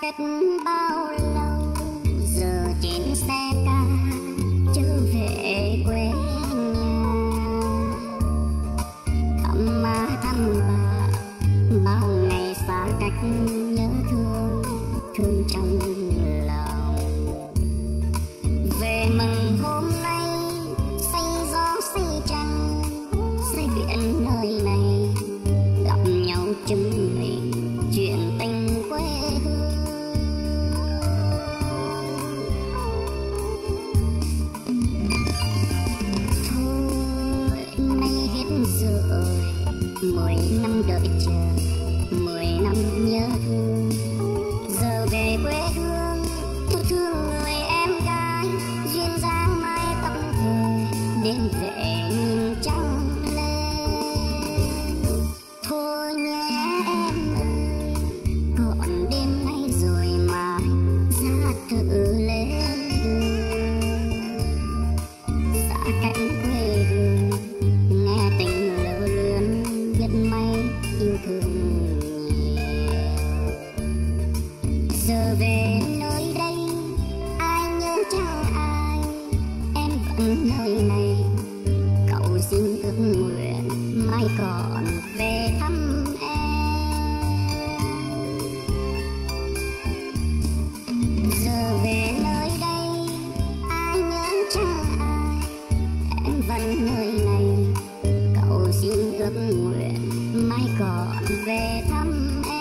cách bao lâu, giờ trên xe ca trở về quê nhà. Thăm má thăm bà, bao ngày xa cách nhớ thương, thương trong lòng. Về mừng hôm nay say gió say trăng, say biển nơi này gặp nhau chứng minh chuyện tình quê hương. Thôi nay hết rồi, 10 năm đợi chờ, 10 năm nhớ thương. Giờ về quê hương, tôi thương người em gái duyên dáng mái tóc thời, đêm về nhìn trăng lên. Thôi nhé em ơi, còn đêm nay rồi mà ra thử lên đường. Xa cánh quê hương, nghe tình lỡ lướn, biết may yêu thương nhiều. Giờ về nơi đây ai nhớ chẳng ai, em vẫn nơi này cậu xin ước nguyện mai còn về thăm em. Giờ về nơi đây ai nhớ chẳng ai, em vẫn nơi này cậu xin ước nguyện mai còn về thăm em.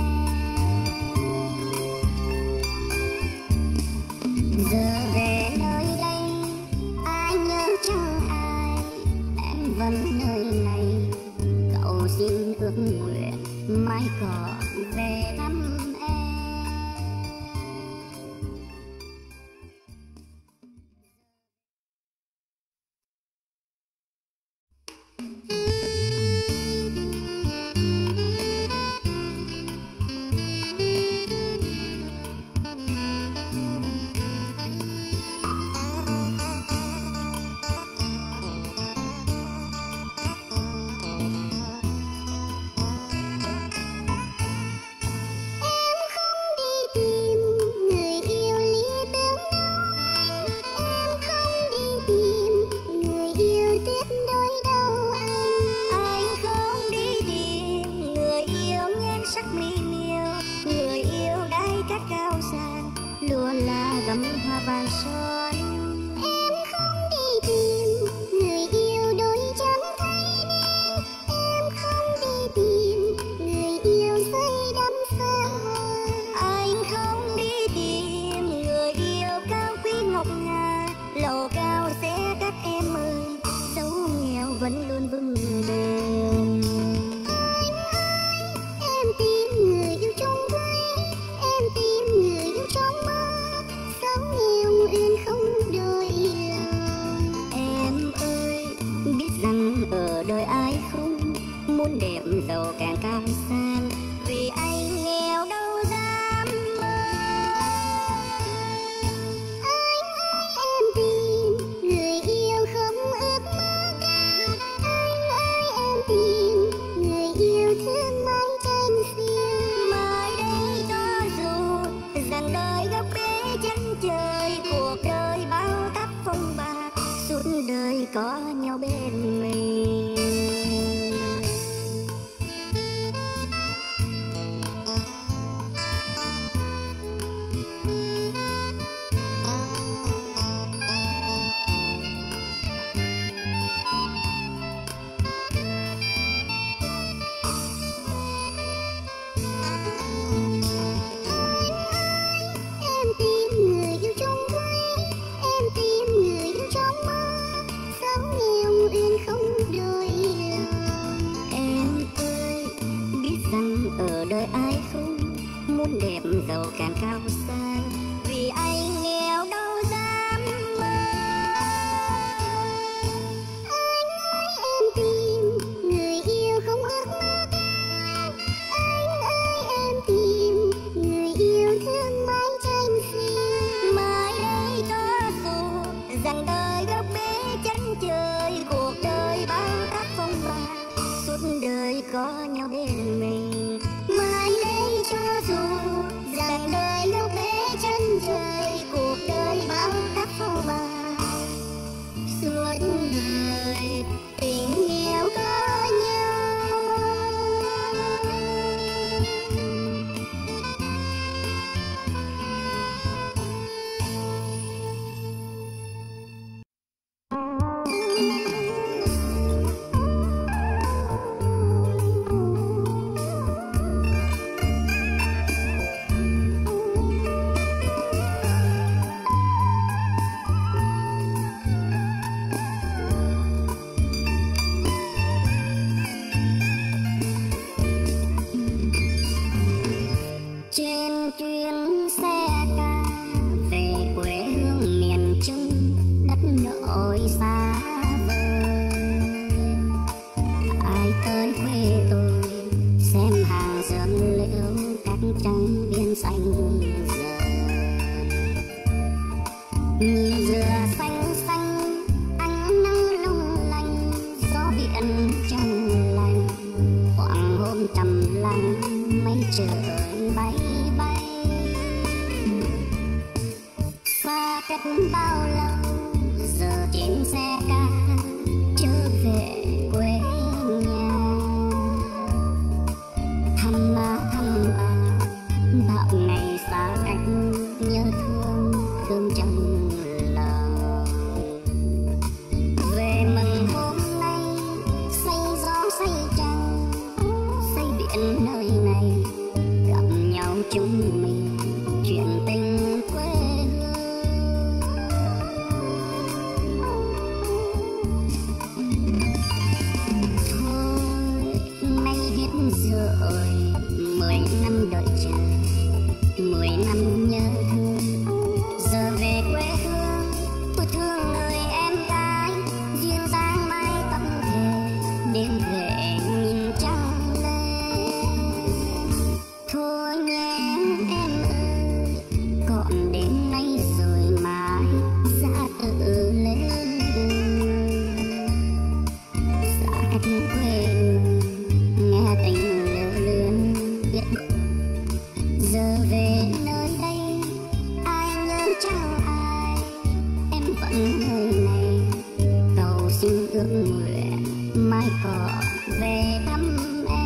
Giờ về nơi đây ai nhớ chẳng ai, em vẫn nơi này cậu xin ước nguyện mai còn về thăm em. Có nhau bên mình. Ở đời ai không muốn đẹp giàu càng cao sang, vì anh nghèo đâu dám mơ. Anh ơi em tìm người yêu không ước mơ cao, anh ơi em tìm người yêu thương mái tranh xiêm. Mai đây cho dù rằng đời góc bể chân trời, cuộc đời bao tác phong ba, suốt đời có nhau bên mình. Mai đây cho dù rằng đời sương liễu các trăng biên xanh giờ nhìn dừa xanh xanh ánh nắng lung lanh gió biển trong lành hoàng hôn trầm lặng mây trời bay bay xa cách bao lâu giờ trên xe ca trở về quê nhà thăm ba bao ngày xa cách nhớ thương thương trong lòng về mừng hôm nay say gió say trăng say biển nơi này gặp nhau chúng mình chuyện tình quê rồi 10 năm đợi chờ 10 năm nhớ thương giờ về quê hương tôi thương người em gái duyên dáng mái tóc thề đêm về nhìn trăng lên thôi nhé em ơi còn đêm nay rồi mãi ra tự lên đường xa cách quê nghe tình lưu luyến biết giờ về nơi đây ai nhớ chẳng ai em vẫn nơi này cầu xin ước nguyện mai có về thăm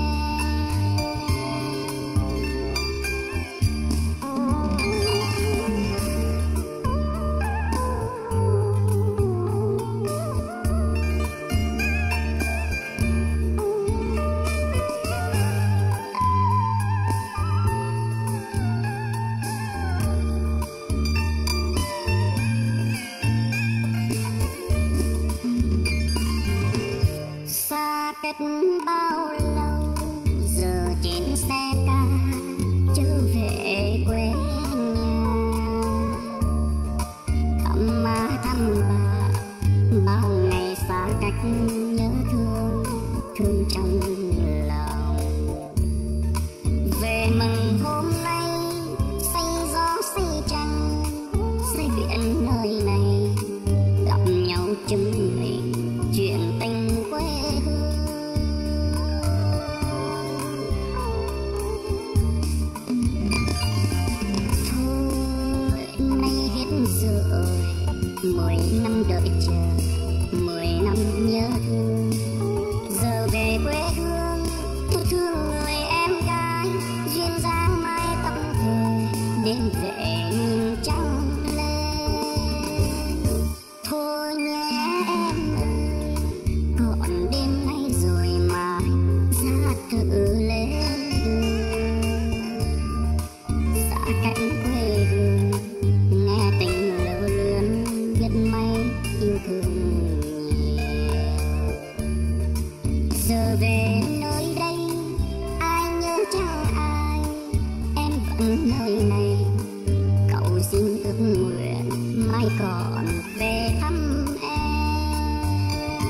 cách bao lâu giờ trên xe ca trở về quê nhà thăm má thăm bà bao ngày xa cách nhớ thương thương trong lòng về mừng hôm nay say gió say trăng say biển nơi này gặp nhau chúng mình chuyện tình quê hương rồi 10 năm đợi chờ 10 năm nhớ thương giờ về quê hương tôi thương người em gái duyên dáng mái tóc thề đêm về nhìn trăng lên thôi nhé em ơi còn đêm nay rồi mãi ra tự lên đường xa cách quê hương nghe tình lưu luyến biết mấy yêu thương nhiều giờ về nơi đây ai nhớ chẳng ai em vẫn nơi này cậu xin ước nguyện mai còn về thăm em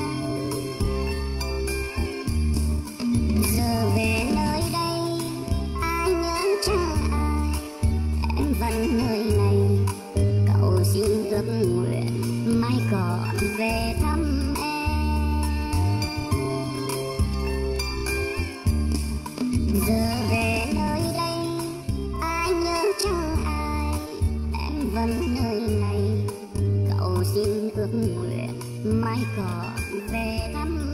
giờ về nơi đây ai nhớ chẳng ai em vẫn nơi này cậu xin ước nguyện mai còn về thăm em giờ về nơi đây ai nhớ chẳng ai em vẫn nơi này cậu xin ước nguyện mai còn về thăm